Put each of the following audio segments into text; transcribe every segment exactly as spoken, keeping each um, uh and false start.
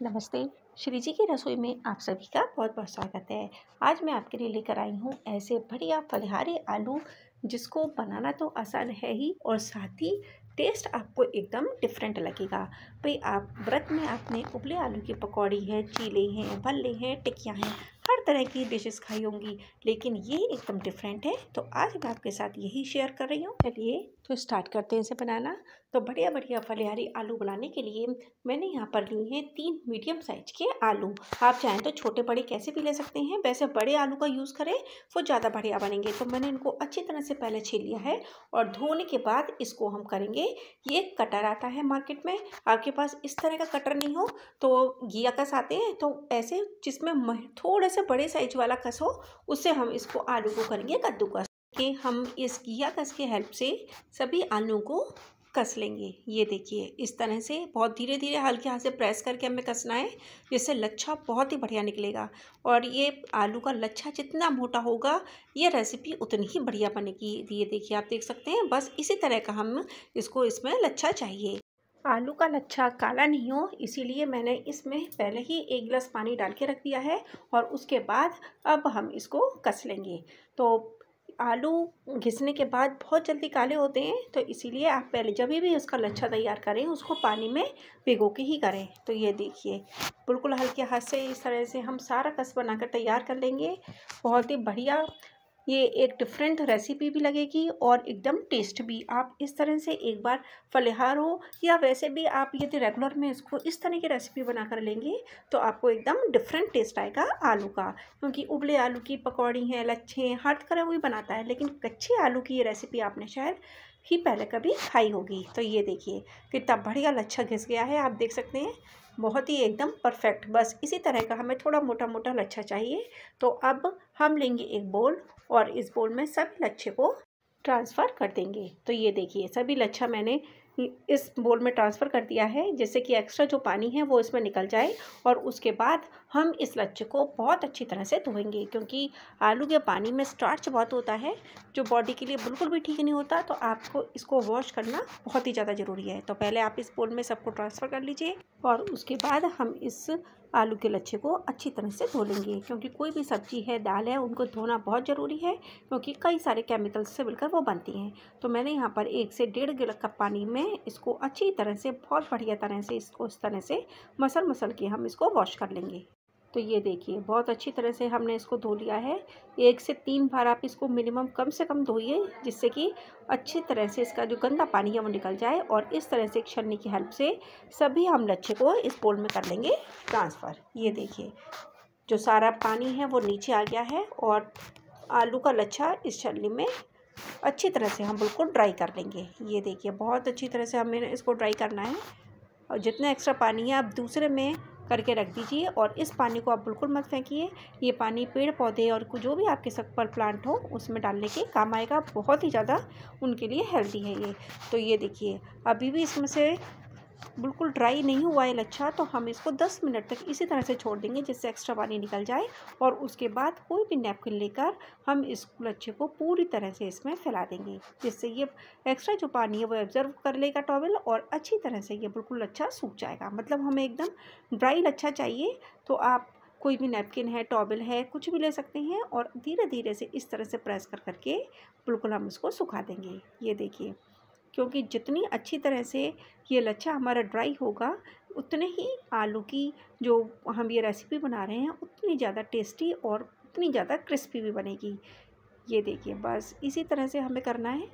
नमस्ते। श्री जी की रसोई में आप सभी का बहुत बहुत स्वागत है। आज मैं आपके लिए लेकर आई हूँ ऐसे बढ़िया फलिहारी आलू, जिसको बनाना तो आसान है ही और साथ ही टेस्ट आपको एकदम डिफरेंट लगेगा। भाई आप व्रत में आपने उबले आलू की पकौड़ी है, चीले हैं, भल्ले हैं, टिक्कियाँ हैं, हर तरह की डिशेस खाई होंगी, लेकिन ये एकदम डिफरेंट है। तो आज मैं आपके साथ यही शेयर कर रही हूँ। चलिए तो स्टार्ट करते हैं इसे बनाना। तो बढ़िया बढ़िया फलिहारी आलू बनाने के लिए मैंने यहाँ पर लिए हैं तीन मीडियम साइज के आलू। आप चाहें तो छोटे बड़े कैसे भी ले सकते हैं, वैसे बड़े आलू का यूज़ करें वो ज़्यादा बढ़िया बनेंगे। तो मैंने इनको अच्छी तरह से पहले छील लिया है और धोने के बाद इसको हम करेंगे। ये कटर आता है मार्केट में, आपके पास इस तरह का कटर नहीं हो तो घिया कस आते हैं, तो ऐसे जिसमें थोड़ा सा बड़े साइज वाला कस हो, उससे हम इसको आलू को करेंगे कद्दूकस के। हम इस घिया कस की हेल्प से सभी आलू को कस लेंगे। ये देखिए इस तरह से बहुत धीरे धीरे हल्के हाथ से प्रेस करके हमें कसना है, जिससे लच्छा बहुत ही बढ़िया निकलेगा। और ये आलू का लच्छा जितना मोटा होगा ये रेसिपी उतनी ही बढ़िया बनेगी। ये देखिए आप देख सकते हैं, बस इसी तरह का हम इसको इसमें लच्छा चाहिए। आलू का लच्छा काला नहीं हो, इसीलिए मैंने इसमें पहले ही एक गिलास पानी डाल के रख दिया है और उसके बाद अब हम इसको कस लेंगे। तो आलू घिसने के बाद बहुत जल्दी काले होते हैं, तो इसीलिए आप पहले जब भी उसका लच्छा तैयार करें उसको पानी में भिगो के ही करें। तो ये देखिए बिल्कुल हल्के हाथ से इस तरह से हम सारा कस बनाकर तैयार कर लेंगे। बहुत ही बढ़िया ये एक डिफरेंट रेसिपी भी लगेगी और एकदम टेस्ट भी। आप इस तरह से एक बार फलिहार हो या वैसे भी आप यदि रेगुलर में इसको इस तरह की रेसिपी बना कर लेंगे तो आपको एकदम डिफरेंट टेस्ट आएगा आलू का। क्योंकि उबले आलू की पकौड़ी हैं, लच्छे हैं, हर तरह वही बनाता है, लेकिन कच्चे आलू की ये रेसिपी आपने शायद ही पहले कभी खाई होगी। तो ये देखिए कितना बढ़िया लच्छा घिस गया है, आप देख सकते हैं, बहुत ही एकदम परफेक्ट। बस इसी तरह का हमें थोड़ा मोटा मोटा लच्छा चाहिए। तो अब हम लेंगे एक बोल और इस बोल में सभी लच्छे को ट्रांसफ़र कर देंगे। तो ये देखिए सभी लच्छा मैंने इस बोल में ट्रांसफ़र कर दिया है, जिससे कि एक्स्ट्रा जो पानी है वो इसमें निकल जाए। और उसके बाद हम इस लच्छे को बहुत अच्छी तरह से धोएंगे, क्योंकि आलू के पानी में स्टार्च बहुत होता है जो बॉडी के लिए बिल्कुल भी ठीक नहीं होता। तो आपको इसको वॉश करना बहुत ही ज़्यादा ज़रूरी है। तो पहले आप इस बोल में सबको ट्रांसफ़र कर लीजिए और उसके बाद हम इस आलू के लच्छे को अच्छी तरह से धो लेंगे। क्योंकि कोई भी सब्ज़ी है, दाल है, उनको धोना बहुत ज़रूरी है, क्योंकि कई सारे केमिकल्स से मिलकर वो बनती हैं। तो मैंने यहाँ पर एक से डेढ़ गिलास कप पानी में इसको अच्छी तरह से बहुत बढ़िया तरह से इसको इस तरह से मसल मसल के हम इसको वॉश कर लेंगे। तो ये देखिए बहुत अच्छी तरह से हमने इसको धो लिया है। एक से तीन बार आप इसको मिनिमम कम से कम धोइए, जिससे कि अच्छी तरह से इसका जो गंदा पानी है वो निकल जाए। और इस तरह से एक छन्नी की हेल्प से सभी हम लच्छे को इस बोल में कर लेंगे ट्रांसफ़र। ये देखिए जो सारा पानी है वो नीचे आ गया है और आलू का लच्छा इस छन्नी में अच्छी तरह से हम बिल्कुल ड्राई कर लेंगे। ये देखिए बहुत अच्छी तरह से हमें इसको ड्राई करना है। और जितना एक्स्ट्रा पानी है आप दूसरे में करके रख दीजिए और इस पानी को आप बिल्कुल मत फेंकिए। ये पानी पेड़ पौधे और जो भी आपके सब पर प्लांट हो उसमें डालने के काम आएगा, बहुत ही ज़्यादा उनके लिए हेल्दी है ये। तो ये देखिए अभी भी इसमें से बिल्कुल ड्राई नहीं हुआ है लच्छा, तो हम इसको दस मिनट तक इसी तरह से छोड़ देंगे, जिससे एक्स्ट्रा पानी निकल जाए। और उसके बाद कोई भी नैपकिन लेकर हम इस लच्छे को पूरी तरह से इसमें फैला देंगे, जिससे ये एक्स्ट्रा जो पानी है वो एब्जर्व कर लेगा टॉवल और अच्छी तरह से ये बिल्कुल लच्छा सूख जाएगा। मतलब हमें एकदम ड्राई लच्छा चाहिए। तो आप कोई भी नैपकिन है, टॉवल है, कुछ भी ले सकते हैं और धीरे धीरे से इस तरह से प्रेस कर करके बिल्कुल हम इसको सुखा देंगे। ये देखिए क्योंकि जितनी अच्छी तरह से ये लच्छा हमारा ड्राई होगा, उतने ही आलू की जो हम ये रेसिपी बना रहे हैं उतनी ज़्यादा टेस्टी और उतनी ज़्यादा क्रिस्पी भी बनेगी। ये देखिए बस इसी तरह से हमें करना है।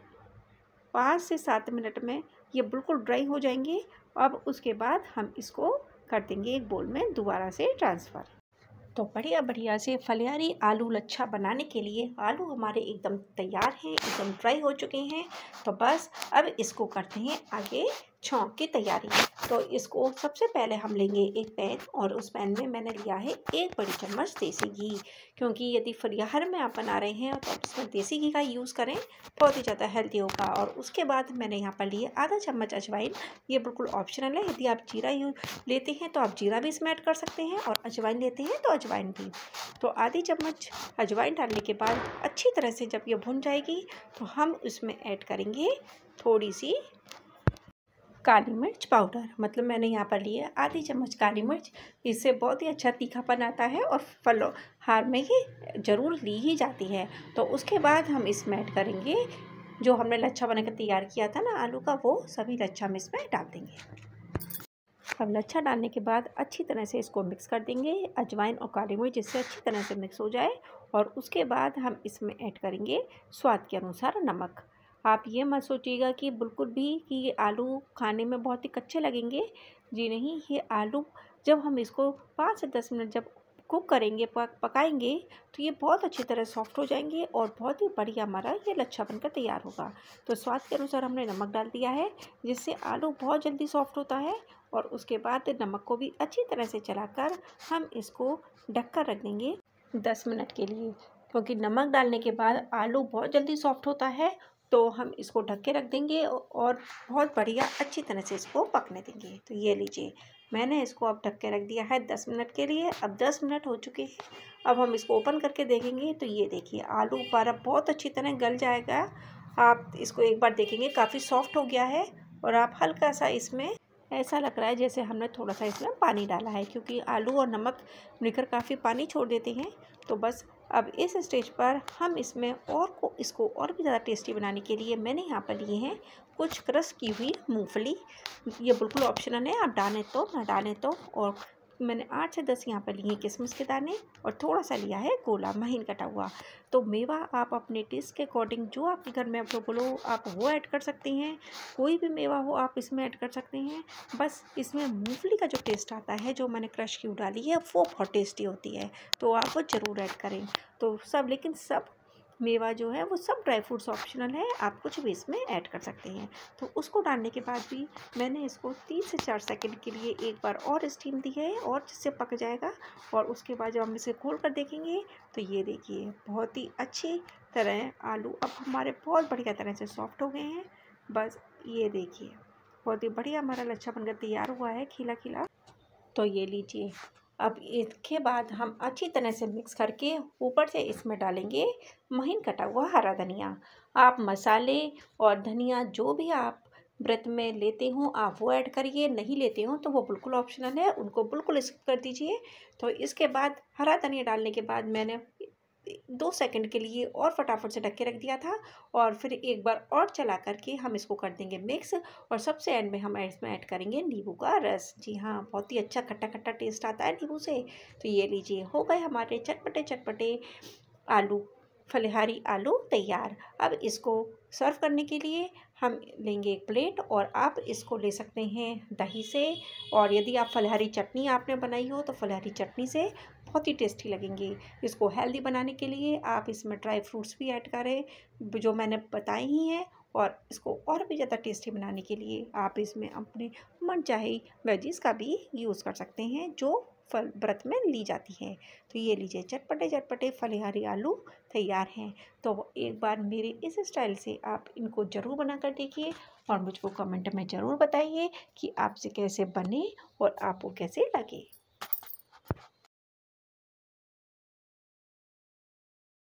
पाँच से सात मिनट में ये बिल्कुल ड्राई हो जाएंगे। अब उसके बाद हम इसको कर देंगे एक बोल में दोबारा से ट्रांसफ़र। तो बढ़िया बढ़िया से फलियारी आलू लच्छा बनाने के लिए आलू हमारे एकदम तैयार हैं, एकदम ड्राई हो चुके हैं। तो बस अब इसको करते हैं आगे छौंक की तैयारी। तो इसको सबसे पहले हम लेंगे एक पैन और उस पैन में मैंने लिया है एक बड़ी चम्मच देसी घी, क्योंकि यदि फलियार में आप बना रहे हैं तो आप इसमें देसी घी का यूज़ करें, बहुत ही ज़्यादा हेल्दी होगा। और उसके बाद मैंने यहाँ पर लिए आधा चम्मच अजवाइन। ये बिल्कुल ऑप्शनल है, यदि आप जीरा यूज लेते हैं तो आप जीरा भी इसमें ऐड कर सकते हैं और अजवाइन लेते हैं तो अजवाइन भी। तो आधी चम्मच अजवाइन डालने के बाद अच्छी तरह से जब ये भुन जाएगी तो हम उसमें ऐड करेंगे थोड़ी सी काली मिर्च पाउडर, मतलब मैंने यहाँ पर ली है आधी चम्मच काली मिर्च। इससे बहुत ही अच्छा तीखापन आता है और फलाहार में ये ज़रूर ली ही जाती है। तो उसके बाद हम इसमें ऐड करेंगे जो हमने लच्छा बनाकर तैयार किया था ना आलू का, वो सभी लच्छा हम इसमें डाल देंगे। अब लच्छा डालने के बाद अच्छी तरह से इसको मिक्स कर देंगे, अजवाइन और काली मिर्च जिससे अच्छी तरह से मिक्स हो जाए। और उसके बाद हम इसमें ऐड करेंगे स्वाद के अनुसार नमक। आप ये मत सोचिएगा कि बिल्कुल भी कि ये आलू खाने में बहुत ही कच्चे लगेंगे, जी नहीं, ये आलू जब हम इसको पाँच से दस मिनट जब कुक करेंगे, पक पकाएंगे, तो ये बहुत अच्छी तरह सॉफ्ट हो जाएंगे और बहुत ही बढ़िया हमारा ये लच्छा बनकर तैयार होगा। तो स्वाद के अनुसार हमने नमक डाल दिया है जिससे आलू बहुत जल्दी सॉफ्ट होता है। और उसके बाद नमक को भी अच्छी तरह से चलाकर हम इसको ढककर रख देंगे दस मिनट के लिए, क्योंकि नमक डालने के बाद आलू बहुत जल्दी सॉफ्ट होता है। तो हम इसको ढक के रख देंगे और बहुत बढ़िया अच्छी तरह से इसको पकने देंगे। तो ये लीजिए, मैंने इसको अब ढक के रख दिया है दस मिनट के लिए। अब दस मिनट हो चुके हैं, अब हम इसको ओपन करके देखेंगे। तो ये देखिए, आलू पारा बहुत अच्छी तरह गल जाएगा। आप इसको एक बार देखेंगे, काफ़ी सॉफ्ट हो गया है। और आप हल्का सा इसमें ऐसा लग रहा है जैसे हमने थोड़ा सा इसमें पानी डाला है, क्योंकि आलू और नमक मिलकर काफ़ी पानी छोड़ देते हैं। तो बस अब इस स्टेज पर हम इसमें और को इसको और भी ज़्यादा टेस्टी बनाने के लिए मैंने यहाँ पर लिए हैं कुछ क्रश की हुई मूंगफली। ये बिल्कुल ऑप्शनल है, आप डालें तो ना डालें तो। और मैंने आठ से दस यहाँ पर लिए किशमिश के दाने और थोड़ा सा लिया है गोला महीन कटा हुआ। तो मेवा आप अपने टेस्ट के अकॉर्डिंग जो आपके घर में अवेलेबल हो आप वो ऐड कर सकते हैं। कोई भी मेवा हो आप इसमें ऐड कर सकते हैं। बस इसमें मूंगफली का जो टेस्ट आता है, जो मैंने क्रश की डाली है, वो बहुत टेस्टी होती है, तो आप वो ज़रूर ऐड करें। तो सब, लेकिन सब मेवा जो है वो सब ड्राई फ्रूट्स ऑप्शनल है, आप कुछ भी इसमें ऐड कर सकते हैं। तो उसको डालने के बाद भी मैंने इसको तीन से चार सेकंड के लिए एक बार और स्टीम दी है, और जिससे पक जाएगा। और उसके बाद जब हम इसे खोल कर देखेंगे तो ये देखिए, बहुत ही अच्छी तरह आलू अब हमारे बहुत बढ़िया तरह से सॉफ्ट हो गए हैं। बस ये देखिए, बहुत ही बढ़िया हमारा लच्छा बनकर तैयार हुआ है, खिला खिला। तो ये लीजिए, अब इसके बाद हम अच्छी तरह से मिक्स करके ऊपर से इसमें डालेंगे महीन कटा हुआ हरा धनिया। आप मसाले और धनिया जो भी आप व्रत में लेते हो आप वो ऐड करिए, नहीं लेते हो तो वो बिल्कुल ऑप्शनल है, उनको बिल्कुल स्किप कर दीजिए। तो इसके बाद हरा धनिया डालने के बाद मैंने दो सेकंड के लिए और फटाफट से ढक के रख दिया था, और फिर एक बार और चला करके हम इसको कर देंगे मिक्स। और सबसे एंड में हम इसमें ऐड करेंगे नींबू का रस। जी हाँ, बहुत ही अच्छा खट्टा खट्टा टेस्ट आता है नींबू से। तो ये लीजिए, हो गए हमारे चटपटे चटपटे आलू फलिहारी आलू तैयार। अब इसको सर्व करने के लिए हम लेंगे एक प्लेट, और आप इसको ले सकते हैं दही से, और यदि आप फलिहारी चटनी आपने बनाई हो तो फलिहारी चटनी से बहुत ही टेस्टी लगेंगे। इसको हेल्दी बनाने के लिए आप इसमें ड्राई फ्रूट्स भी ऐड करें जो मैंने बताए ही हैं, और इसको और भी ज़्यादा टेस्टी बनाने के लिए आप इसमें अपने मनचाहे वेजिस का भी यूज़ कर सकते हैं जो फल व्रत में ली जाती है। तो ये लीजिए, चटपटे चटपटे फलिहारी आलू तैयार हैं। तो एक बार मेरे इस स्टाइल से आप इनको ज़रूर बना कर देखिए, और मुझको कमेंट में ज़रूर बताइए कि आपसे कैसे बने और आपको कैसे लगे।